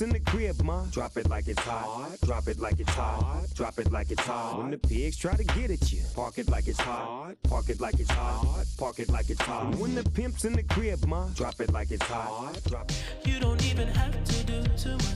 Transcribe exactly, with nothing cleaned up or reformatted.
in the crib, ma, drop it like it's hot. Drop it like it's hot. Drop it like it's hot. When the pigs try to get at you, park it like it's hot. Park it like it's hot. Park it like it's hot. And when the pimp's in the crib, ma, drop it like it's hot. Drop it. You don't even have to do too much.